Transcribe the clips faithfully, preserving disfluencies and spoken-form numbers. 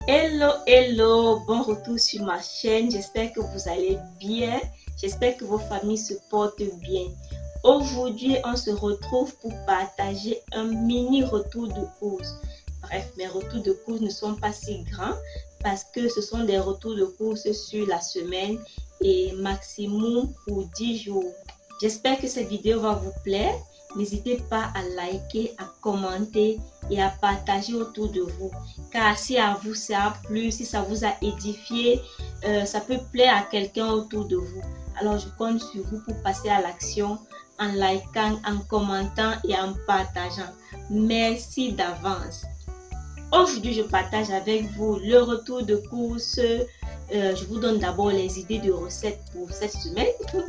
Hello, hello, bon retour sur ma chaîne. J'espère que vous allez bien. J'espère que vos familles se portent bien. Aujourd'hui, on se retrouve pour partager un mini retour de course. Bref, mes retours de course ne sont pas si grands parce que ce sont des retours de course sur la semaine et maximum pour dix jours. J'espère que cette vidéo va vous plaire. N'hésitez pas à liker, à commenter et à partager autour de vous. Car si à vous ça a plu, si ça vous a édifié, euh, ça peut plaire à quelqu'un autour de vous. Alors je compte sur vous pour passer à l'action en likant, en commentant et en partageant. Merci d'avance. Aujourd'hui, je partage avec vous le retour de course. Euh, je vous donne d'abord les idées de recettes pour cette semaine.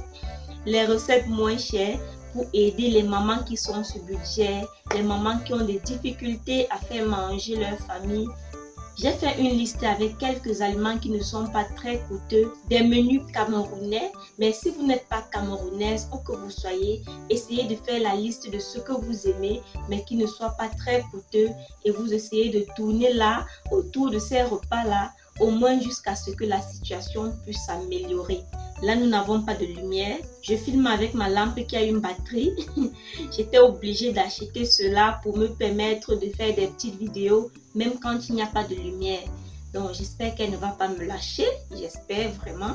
Les recettes moins chères pour aider les mamans qui sont sur budget, les mamans qui ont des difficultés à faire manger leur famille. J'ai fait une liste avec quelques aliments qui ne sont pas très coûteux, des menus camerounais, mais si vous n'êtes pas camerounaise ou que vous soyez, essayez de faire la liste de ce que vous aimez, mais qui ne soit pas très coûteux et vous essayez de tourner là, autour de ces repas-là, au moins jusqu'à ce que la situation puisse s'améliorer. Là, nous n'avons pas de lumière. Je filme avec ma lampe qui a une batterie. J'étais obligée d'acheter cela pour me permettre de faire des petites vidéos, même quand il n'y a pas de lumière. Donc, j'espère qu'elle ne va pas me lâcher. J'espère vraiment.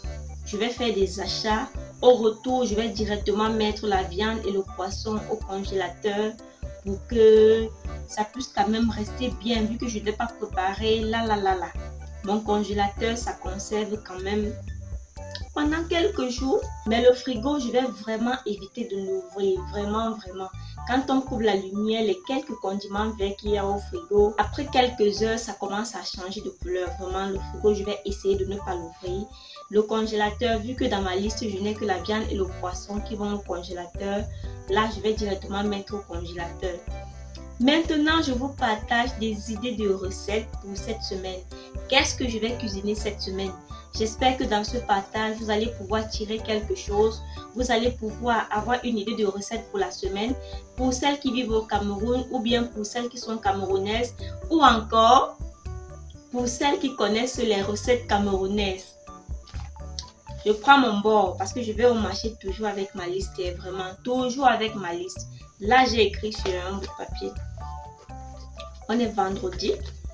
Je vais faire des achats. Au retour, je vais directement mettre la viande et le poisson au congélateur pour que ça puisse quand même rester bien, vu que je ne vais pas préparer là, là, là, là. Mon congélateur, ça conserve quand même pendant quelques jours, mais le frigo, je vais vraiment éviter de l'ouvrir, vraiment, vraiment. Quand on coupe la lumière, les quelques condiments verts qu'il y a au frigo, après quelques heures, ça commence à changer de couleur. Vraiment, le frigo, je vais essayer de ne pas l'ouvrir. Le congélateur, vu que dans ma liste, je n'ai que la viande et le poisson qui vont au congélateur, là, je vais directement mettre au congélateur. Maintenant, je vous partage des idées de recettes pour cette semaine. Qu'est-ce que je vais cuisiner cette semaine? J'espère que dans ce partage, vous allez pouvoir tirer quelque chose. Vous allez pouvoir avoir une idée de recette pour la semaine, pour celles qui vivent au Cameroun ou bien pour celles qui sont camerounaises ou encore pour celles qui connaissent les recettes camerounaises. Je prends mon bord parce que je vais au marché toujours avec ma liste, et vraiment toujours avec ma liste. Là, j'ai écrit sur un bout de papier. On est vendredi.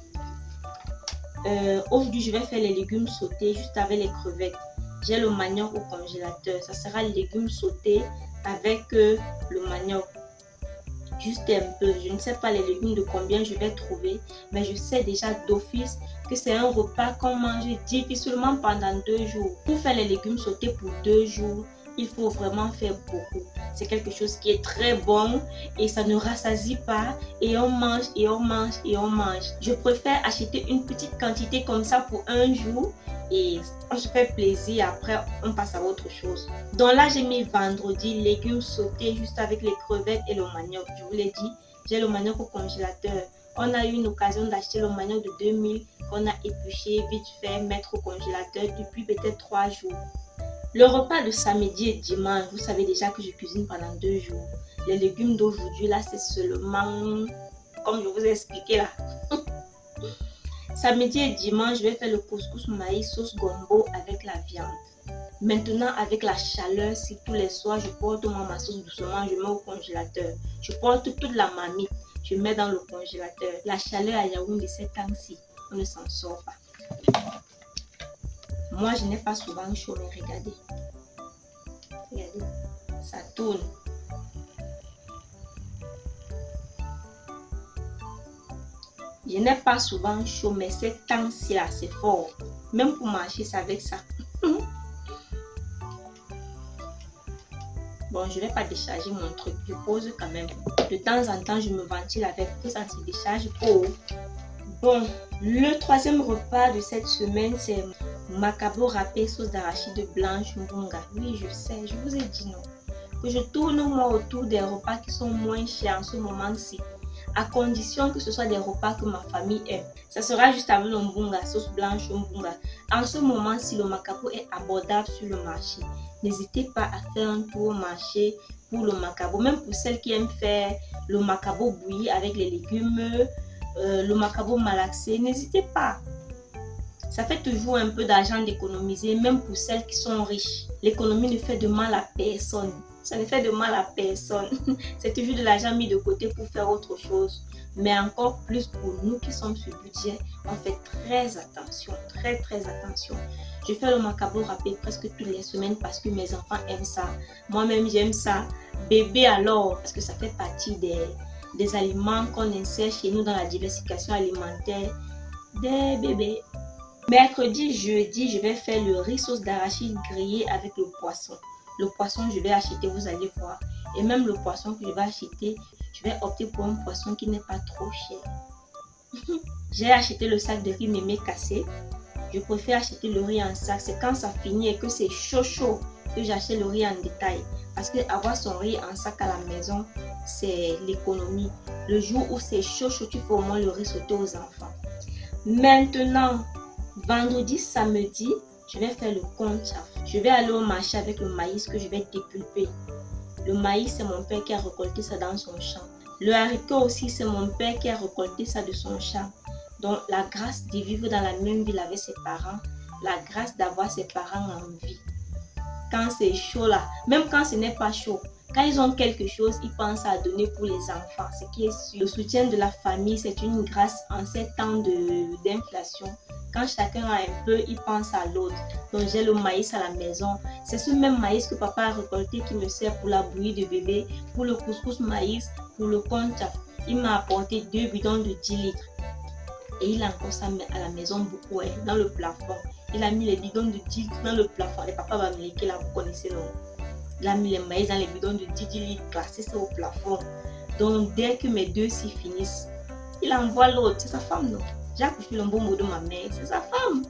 Euh, Aujourd'hui, je vais faire les légumes sautés juste avec les crevettes. J'ai le manioc au congélateur. Ça sera les légumes sautés avec euh, le manioc. Juste un peu. Je ne sais pas les légumes de combien je vais trouver, mais je sais déjà d'office que c'est un repas qu'on mange difficilement pendant deux jours. Pour faire les légumes sautés pour deux jours, il faut vraiment faire beaucoup. C'est quelque chose qui est très bon et ça ne rassasie pas et on mange et on mange et on mange. Je préfère acheter une petite quantité comme ça pour un jour et on se fait plaisir. Après, on passe à autre chose. Donc là, j'ai mis vendredi légumes sautés juste avec les crevettes et le manioc. Je vous l'ai dit, j'ai le manioc au congélateur. On a eu une occasion d'acheter le manioc de deux mille qu'on a épluché vite fait, mettre au congélateur depuis peut-être trois jours. Le repas de samedi et dimanche, vous savez déjà que je cuisine pendant deux jours. Les légumes d'aujourd'hui, là, c'est seulement, comme je vous ai expliqué là. Samedi et dimanche, je vais faire le couscous maïs sauce gombo avec la viande. Maintenant, avec la chaleur, si tous les soirs, je porte moi ma sauce doucement, je mets au congélateur. Je porte toute la marmite, je mets dans le congélateur. La chaleur à Yaoundé, ces temps-ci, on ne s'en sort pas. Moi, je n'ai pas souvent chaud, mais regardez. Regardez, ça tourne. Je n'ai pas souvent chaud, mais ces temps-ci là, c'est fort. Même pour marcher, c'est avec ça. Bon, je ne vais pas décharger mon truc. Je pose quand même. De temps en temps, je me ventile avec pour ça se décharge. Oh. Bon, le troisième repas de cette semaine, c'est macabo râpé sauce d'arachide blanche mbunga. Oui, je sais, je vous ai dit non. Que je tourne moi autour des repas qui sont moins chers en ce moment-ci. À condition que ce soit des repas que ma famille aime. Ça sera juste avec le mbunga, sauce blanche mbunga. En ce moment-ci, le macabo est abordable sur le marché. N'hésitez pas à faire un tour au marché pour le macabo. Même pour celles qui aiment faire le macabo bouilli avec les légumes, euh, le macabo malaxé, n'hésitez pas. Ça fait toujours un peu d'argent d'économiser, même pour celles qui sont riches. L'économie ne fait de mal à personne. Ça ne fait de mal à personne. C'est toujours de l'argent mis de côté pour faire autre chose. Mais encore plus pour nous qui sommes sur budget, on fait très attention, très très attention. Je fais le macabo rapide presque toutes les semaines parce que mes enfants aiment ça. Moi-même j'aime ça. Bébé alors, parce que ça fait partie des, des aliments qu'on insère chez nous dans la diversification alimentaire des bébés. Mercredi, jeudi, je vais faire le riz sauce d'arachide grillé avec le poisson. Le poisson, je vais acheter, vous allez voir. Et même le poisson que je vais acheter, je vais opter pour un poisson qui n'est pas trop cher. J'ai acheté le sac de riz mémé cassé. Je préfère acheter le riz en sac. C'est quand ça finit et que c'est chaud chaud que j'achète le riz en détail. Parce que avoir son riz en sac à la maison, c'est l'économie. Le jour où c'est chaud chaud, tu fais au moins le riz sauté aux enfants. Maintenant, vendredi, samedi, je vais faire le conchaf. Je vais aller au marché avec le maïs que je vais dépulper. Le maïs, c'est mon père qui a récolté ça dans son champ. Le haricot aussi, c'est mon père qui a récolté ça de son champ. Donc, la grâce de vivre dans la même ville avec ses parents, la grâce d'avoir ses parents en vie. Quand c'est chaud là, même quand ce n'est pas chaud, quand ils ont quelque chose, ils pensent à donner pour les enfants. Ce qui est sûr. Le soutien de la famille, c'est une grâce en ces temps d'inflation. Quand chacun a un peu, il pense à l'autre. Donc j'ai le maïs à la maison. C'est ce même maïs que papa a récolté qui me sert pour la bouillie de bébé, pour le couscous maïs, pour le conchaf. Il m'a apporté deux bidons de dix litres. Et il a encore ça à la maison beaucoup, hein, dans le plafond. Il a mis les bidons de dix litres dans le plafond. Et papa va me léguer là, vous connaissez non? Il a mis les maïs dans les bidons de dix litres, placé ça au plafond. Donc dès que mes deux s'y finissent, il envoie l'autre. C'est sa femme, non? J'ai accouché le bon mot de ma mère, c'est sa femme.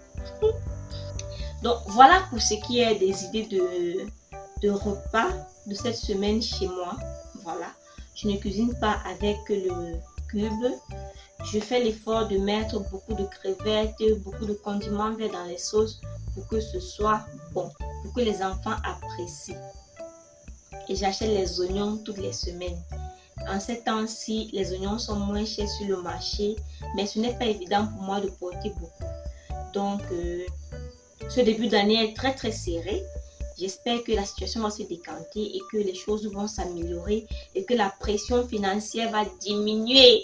Donc voilà pour ce qui est des idées de, de repas de cette semaine chez moi. Voilà, je ne cuisine pas avec le cube. Je fais l'effort de mettre beaucoup de crevettes, beaucoup de condiments verts dans les sauces pour que ce soit bon, pour que les enfants apprécient. Et j'achète les oignons toutes les semaines. En ces temps-ci, les oignons sont moins chers sur le marché, mais ce n'est pas évident pour moi de porter beaucoup. Donc, euh, ce début d'année est très très serré. J'espère que la situation va se décanter et que les choses vont s'améliorer et que la pression financière va diminuer.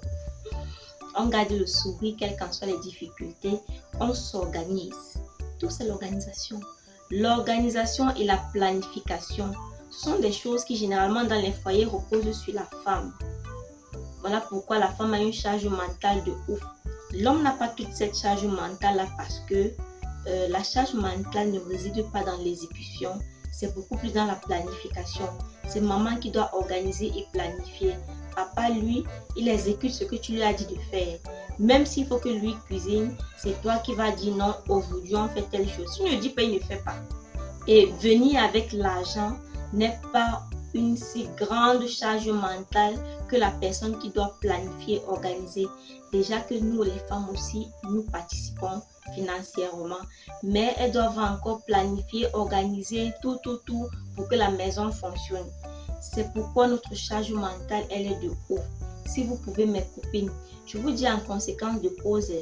On garde le sourire, quelles qu'en soient les difficultés. On s'organise. Tout c'est l'organisation. L'organisation et la planification. Ce sont des choses qui généralement dans les foyers reposent sur la femme. Voilà pourquoi la femme a une charge mentale de ouf. L'homme n'a pas toute cette charge mentale là parce que euh, la charge mentale ne réside pas dans l'exécution. C'est beaucoup plus dans la planification. C'est maman qui doit organiser et planifier. Papa, lui, il exécute ce que tu lui as dit de faire. Même s'il faut que lui cuisine, c'est toi qui vas dire non, aujourd'hui on fait telle chose. Si tu ne dis pas, il ne fait pas. Et venir avec l'argent n'est pas une si grande charge mentale que la personne qui doit planifier, organiser. Déjà que nous, les femmes aussi, nous participons financièrement, mais elles doivent encore planifier, organiser tout, tout, tout pour que la maison fonctionne. C'est pourquoi notre charge mentale, elle est de haut. Si vous pouvez, mes copines, je vous dis en conséquence de cause,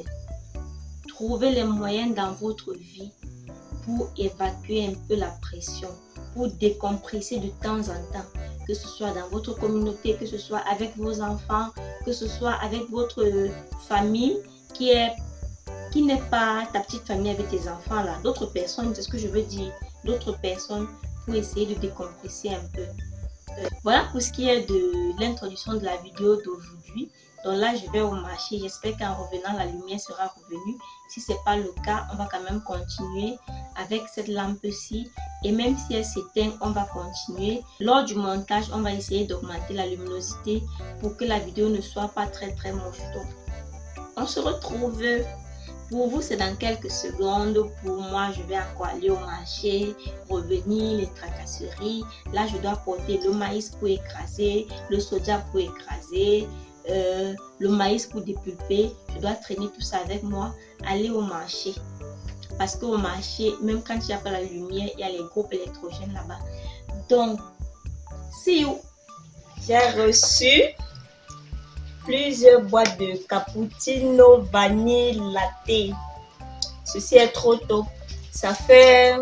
trouvez les moyens dans votre vie pour évacuer un peu la pression, pour décompresser de temps en temps, que ce soit dans votre communauté, que ce soit avec vos enfants, que ce soit avec votre famille qui est qui n'est pas ta petite famille avec tes enfants là, d'autres personnes, c'est ce que je veux dire, d'autres personnes pour essayer de décompresser un peu. Euh, voilà pour ce qui est de l'introduction de la vidéo d'aujourd'hui. Donc là, je vais au marché. J'espère qu'en revenant, la lumière sera revenue. Si ce n'est pas le cas, on va quand même continuer avec cette lampe-ci. Et même si elle s'éteint, on va continuer. Lors du montage, on va essayer d'augmenter la luminosité pour que la vidéo ne soit pas très très moche. Donc, on se retrouve. Pour vous, c'est dans quelques secondes. Pour moi, je vais encore aller au marché, revenir, les tracasseries. Là, je dois porter le maïs pour écraser, le soja pour écraser. Euh, le maïs pour dépulper, je dois traîner tout ça avec moi, aller au marché. Parce qu'au marché, même quand il n'y a pas la lumière, il y a les groupes électrogènes là-bas. Donc, see you. J'ai reçu plusieurs boîtes de cappuccino vanille latte. Ceci est trop tôt. Ça fait,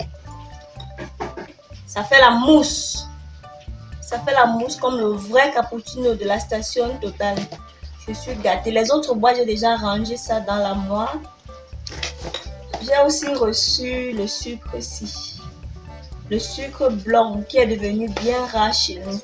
ça fait la mousse. Ça fait la mousse comme le vrai cappuccino de la station Total. Je suis gâtée. Les autres boîtes, j'ai déjà rangé ça dans la moire. J'ai aussi reçu le sucre ici. Le sucre blanc qui est devenu bien rare chez nous.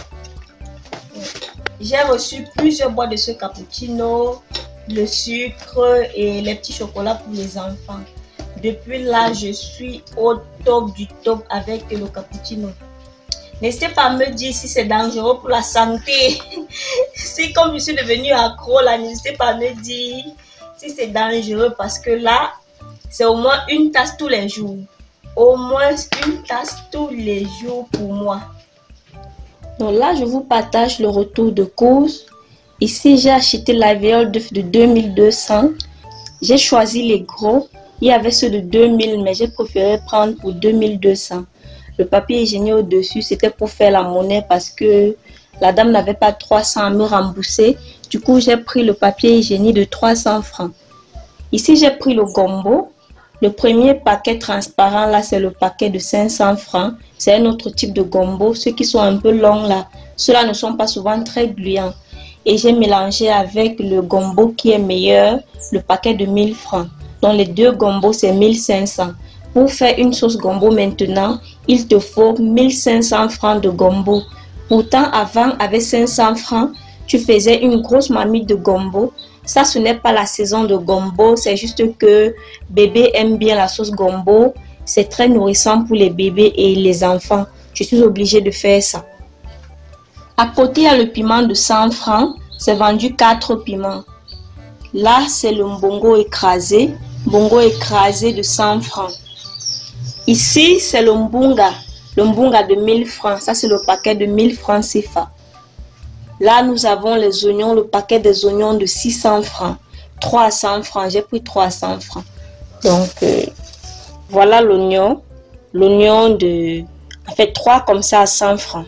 J'ai reçu plusieurs boîtes de ce cappuccino, le sucre et les petits chocolats pour les enfants. Depuis là, je suis au top du top avec le cappuccino. N'hésitez pas à me dire si c'est dangereux pour la santé. Si comme je suis devenue accro là, n'hésitez pas à me dire si c'est dangereux parce que là, c'est au moins une tasse tous les jours. Au moins une tasse tous les jours pour moi. Donc là, je vous partage le retour de course. Ici, j'ai acheté la viole d'œuf de deux mille deux cents. J'ai choisi les gros. Il y avait ceux de deux mille, mais j'ai préféré prendre pour deux mille deux cents. Le papier hygiénique au-dessus, c'était pour faire la monnaie parce que la dame n'avait pas trois cents à me rembourser. Du coup, j'ai pris le papier hygiénique de trois cents francs. Ici, j'ai pris le gombo. Le premier paquet transparent, là, c'est le paquet de cinq cents francs. C'est un autre type de gombo. Ceux qui sont un peu longs, là, ceux-là ne sont pas souvent très gluants. Et j'ai mélangé avec le gombo qui est meilleur, le paquet de mille francs. Donc, les deux gombos, c'est mille cinq cents. Pour faire une sauce gombo maintenant, il te faut mille cinq cents francs de gombo. Pourtant, avant, avec cinq cents francs, tu faisais une grosse marmite de gombo. Ça, ce n'est pas la saison de gombo, c'est juste que bébé aime bien la sauce gombo. C'est très nourrissant pour les bébés et les enfants. Je suis obligée de faire ça. À côté, il y a le piment de cent francs. C'est vendu quatre piments. Là, c'est le mbongo écrasé. Mbongo écrasé de cent francs. Ici, c'est le mbunga. Le mbunga de mille francs. Ça, c'est le paquet de mille francs C F A. Là, nous avons les oignons, le paquet des oignons de six cents francs. trois cents francs. J'ai pris trois cents francs. Donc, euh, voilà l'oignon. L'oignon de... En fait, trois comme ça à cent francs.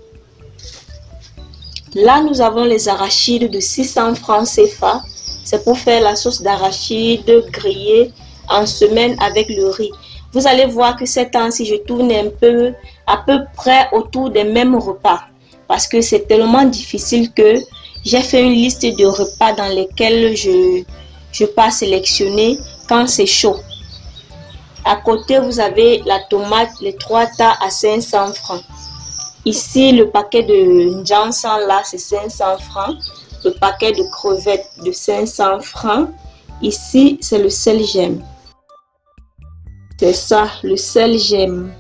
Là, nous avons les arachides de six cents francs C F A. C'est pour faire la sauce d'arachide grillée en semaine avec le riz. Vous allez voir que ces temps-ci, je tourne un peu, à peu près autour des mêmes repas. Parce que c'est tellement difficile que j'ai fait une liste de repas dans lesquels je, je peux sélectionner quand c'est chaud. À côté, vous avez la tomate, les trois tas à cinq cents francs. Ici, le paquet de Jansan, là, c'est cinq cents francs. Le paquet de crevettes de cinq cents francs. Ici, c'est le sel gemme. C'est ça, le sel gemme.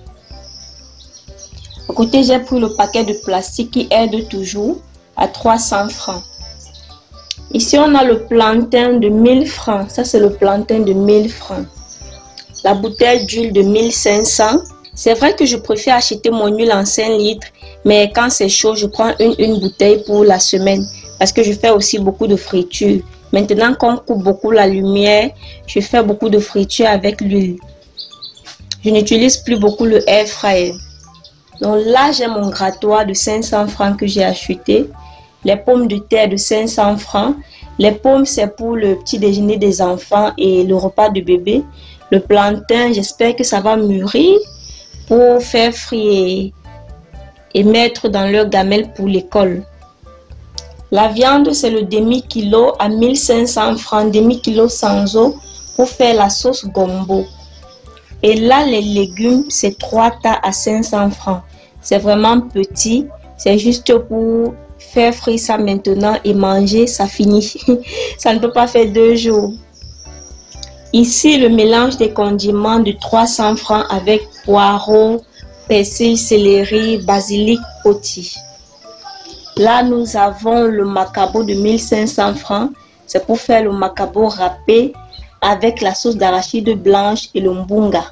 À côté, j'ai pris le paquet de plastique qui aide toujours à trois cents francs. Ici, on a le plantain de mille francs. Ça, c'est le plantain de mille francs. La bouteille d'huile de mille cinq cents. C'est vrai que je préfère acheter mon huile en cinq litres. Mais quand c'est chaud, je prends une, une bouteille pour la semaine. Parce que je fais aussi beaucoup de friture. Maintenant qu'on coupe beaucoup la lumière, je fais beaucoup de friture avec l'huile. Je n'utilise plus beaucoup le air fryer. Donc là, j'ai mon grattoir de cinq cents francs que j'ai acheté. Les pommes de terre de cinq cents francs. Les pommes, c'est pour le petit déjeuner des enfants et le repas de bébé. Le plantain, j'espère que ça va mûrir pour faire frire et mettre dans leur gamelle pour l'école. La viande, c'est le demi-kilo à mille cinq cents francs, demi-kilo sans eau pour faire la sauce gombo. Et là, les légumes, c'est trois tas à cinq cents francs. C'est vraiment petit. C'est juste pour faire frire ça maintenant et manger, ça finit. Ça ne peut pas faire deux jours. Ici, le mélange des condiments de trois cents francs avec poireaux, persil, céleri, basilic, poti. Là, nous avons le macabo de mille cinq cents francs. C'est pour faire le macabo râpé avec la sauce d'arachide blanche et le mbunga.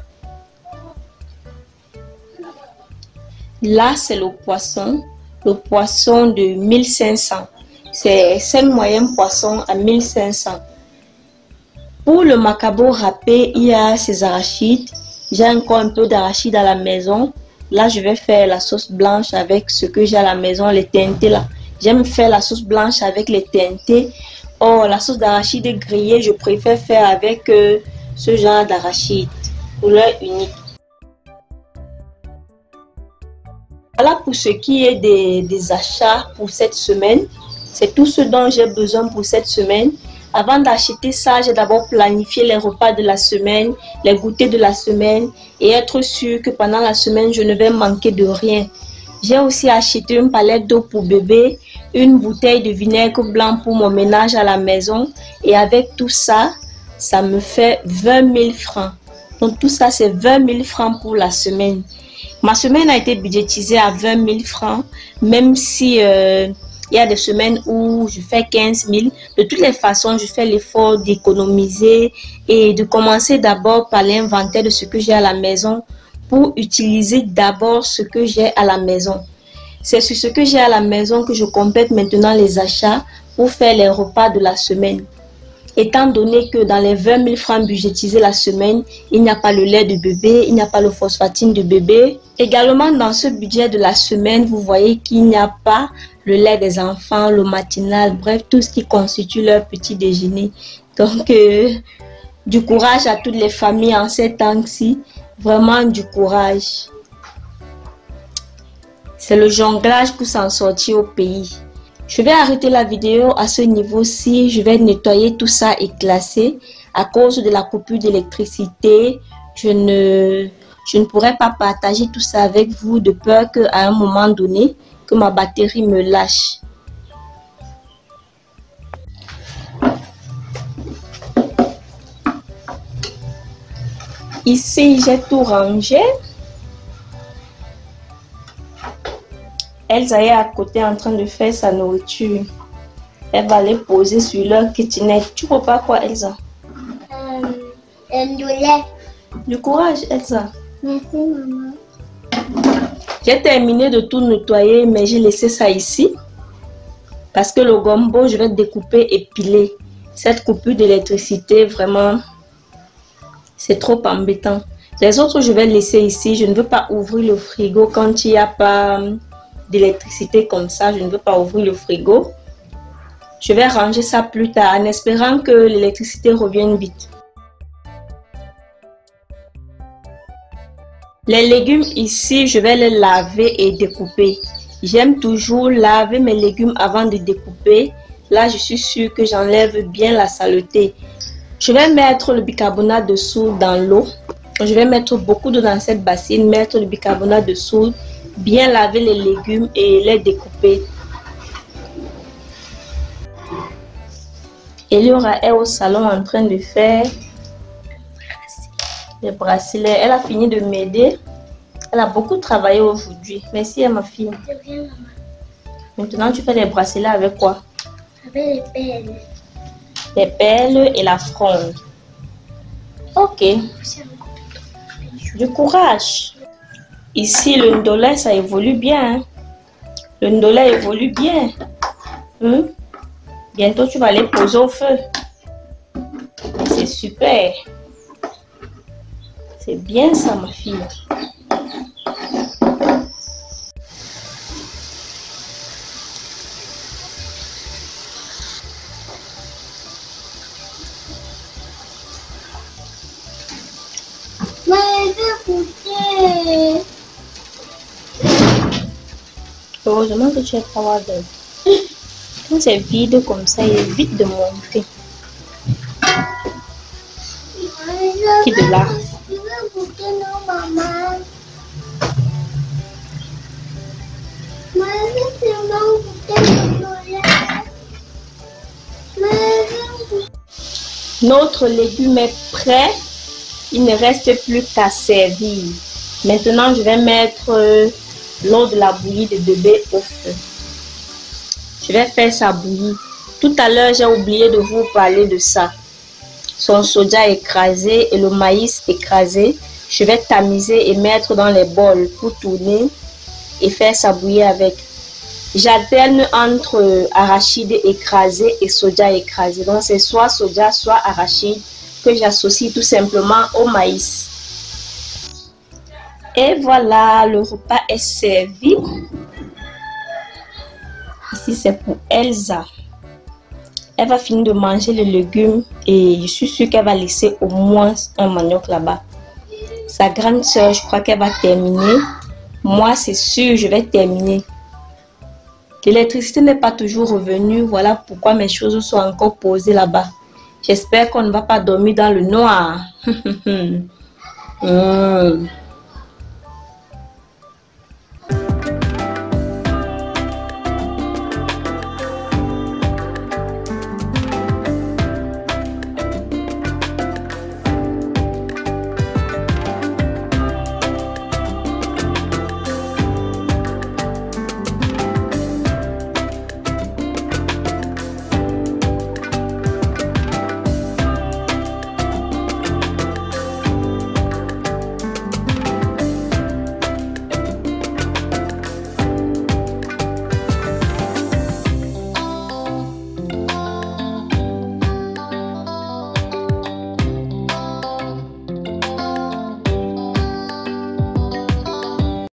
Là, c'est le poisson. Le poisson de mille cinq cents. C'est cinq moyens poissons à mille cinq cents. Pour le macabo râpé, il y a ces arachides. J'ai encore un peu d'arachide à la maison. Là, je vais faire la sauce blanche avec ce que j'ai à la maison, les teintés là. J'aime faire la sauce blanche avec les T N T. Or, la sauce d'arachide grillée, je préfère faire avec euh, ce genre d'arachide, couleur unique. Voilà pour ce qui est des, des achats pour cette semaine. C'est tout ce dont j'ai besoin pour cette semaine. Avant d'acheter ça, j'ai d'abord planifié les repas de la semaine, les goûters de la semaine et être sûr que pendant la semaine, je ne vais manquer de rien. J'ai aussi acheté une palette d'eau pour bébé, une bouteille de vinaigre blanc pour mon ménage à la maison. Et avec tout ça, ça me fait vingt mille francs. Donc tout ça, c'est vingt mille francs pour la semaine. Ma semaine a été budgétisée à vingt mille francs, même si euh, il y a des semaines où je fais quinze mille. De toutes les façons, je fais l'effort d'économiser et de commencer d'abord par l'inventaire de ce que j'ai à la maison pour utiliser d'abord ce que j'ai à la maison. C'est sur ce que j'ai à la maison que je complète maintenant les achats pour faire les repas de la semaine. Étant donné que dans les vingt mille francs budgétisés la semaine, il n'y a pas le lait de bébé, il n'y a pas le phosphatine de bébé. Également dans ce budget de la semaine, vous voyez qu'il n'y a pas le lait des enfants, le matinal, bref, tout ce qui constitue leur petit déjeuner. Donc, euh, du courage à toutes les familles en ces temps-ci, vraiment du courage. C'est le jonglage pour s'en sortir au pays. Je vais arrêter la vidéo à ce niveau-ci. Je vais nettoyer tout ça et classer. À cause de la coupure d'électricité, je ne, je ne pourrai pas partager tout ça avec vous de peur qu'à un moment donné, que ma batterie me lâche. Ici, j'ai tout rangé. Elsa est à côté en train de faire sa nourriture. Elle va aller poser sur leur kitchenette. Tu vois pas quoi, Elsa? Euh, du lait. Du courage, Elsa. Merci, maman. J'ai terminé de tout nettoyer, mais j'ai laissé ça ici. Parce que le gombo, je vais découper et piler. Cette coupure d'électricité, vraiment, c'est trop embêtant. Les autres, je vais laisser ici. Je ne veux pas ouvrir le frigo quand il n'y a pas d'électricité comme ça. Je ne veux pas ouvrir le frigo. Je vais ranger ça plus tard en espérant que l'électricité revienne vite. Les légumes ici, je vais les laver et découper. J'aime toujours laver mes légumes avant de découper. Là, je suis sûre que j'enlève bien la saleté. Je vais mettre le bicarbonate de soude dans l'eau. Je vais mettre beaucoup d'eau dans cette bassine, mettre le bicarbonate de soude, bien laver les légumes et les découper. Eliora est au salon en train de faire les bracelets. Elle a fini de m'aider. Elle a beaucoup travaillé aujourd'hui. Merci à ma fille. C'est bien, maman. Maintenant, tu fais les bracelets avec quoi? Avec les perles. Les perles et la fronde. Ok. Du courage. Ici, le ndolé, ça évolue bien. Hein? Le ndolé évolue bien. Hein? Bientôt, tu vas les poser au feu. C'est super. C'est bien ça, ma fille. Mais je veux goûter. Heureusement que tu es power bank. Quand c'est vide comme ça, il est vite de monter. Qui de là? Je veux goûter, non, maman. Mais je veux seulement goûter le lait. Mais je veux goûter. Notre légume est prêt. Il ne reste plus qu'à servir. Maintenant, je vais mettre euh, l'eau de la bouillie de bébé au feu. Je vais faire ça bouillir. Tout à l'heure, j'ai oublié de vous parler de ça. Son soja écrasé et le maïs écrasé. Je vais tamiser et mettre dans les bols pour tourner et faire ça bouillir avec. J'alterne entre arachide écrasé et soja écrasé. Donc, c'est soit soja, soit arachide que j'associe tout simplement au maïs. Et voilà, le repas est servi. Ici, Ici, c'est pour Elsa. Elle va finir de manger les légumes et je suis sûre qu'elle va laisser au moins un manioc là-bas. Sa grande soeur, je crois qu'elle va terminer. Moi, c'est sûr, je vais terminer. L'électricité n'est pas toujours revenue. Voilà pourquoi mes choses sont encore posées là-bas. J'espère qu'on ne va pas dormir dans le noir. mmh.